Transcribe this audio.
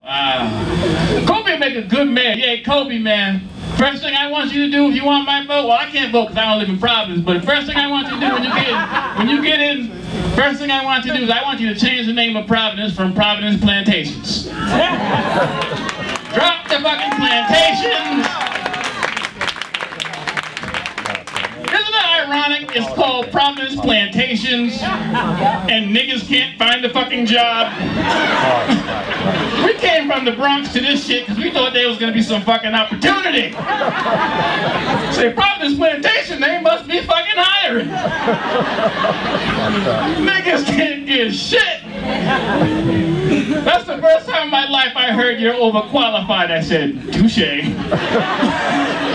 Kobe make a good man. Yeah, Kobe, man. First thing I want you to do if you want my vote, well, I can't vote because I don't live in Providence, but the first thing I want you to do when you get in, first thing I want you to do is I want you to change the name of Providence from Providence Plantations. Drop the fucking plantations. Isn't it ironic? It's called Providence Plantations, and niggas can't find a fucking job. We came from the Bronx to this shit because we thought there was gonna be some fucking opportunity. Say Providence Plantation, they must be fucking hiring. Niggas can't get shit. That's the first time in my life I heard you're overqualified. I said, touche.